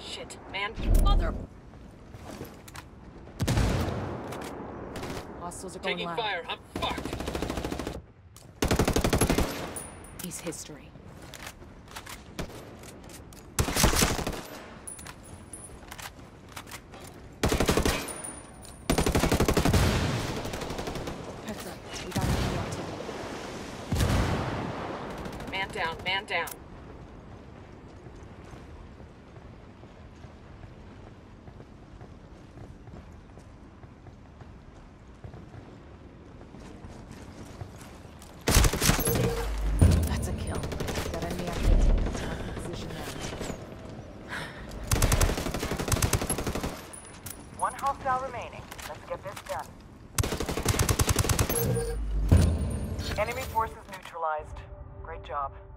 Shit, man. Mother... Hostiles are going Taking live. fire. I'm fucked. He's history. Petra, we got enemy activity. Man down, man down. That's a kill. Got enemy activity. Mark the position now. One hostile remaining. Let's get this done. Enemy forces neutralized. Great job.